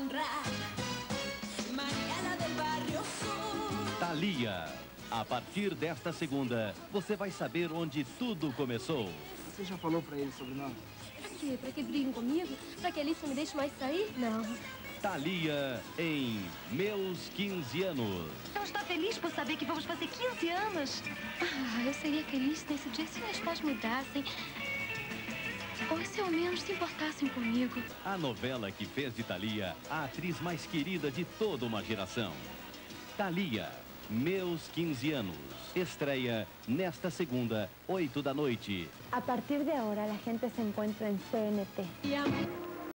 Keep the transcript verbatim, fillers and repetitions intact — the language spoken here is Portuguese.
Thalia. A partir desta segunda, você vai saber onde tudo começou. Você já falou pra ele sobre nós? Pra quê? Pra que briguem comigo? Pra que a Alice não me deixe mais sair? Não. Thalia em Meus quinze anos. Não está feliz por saber que vamos fazer quinze anos? Ah, eu seria feliz nesse dia se meus pais mudassem. Ou se ao menos se importassem comigo. A novela que fez de Thalia a atriz mais querida de toda uma geração. Thalia, Meus quinze anos. Estreia nesta segunda, oito da noite. A partir de agora, a gente se encontra em C N T. E a...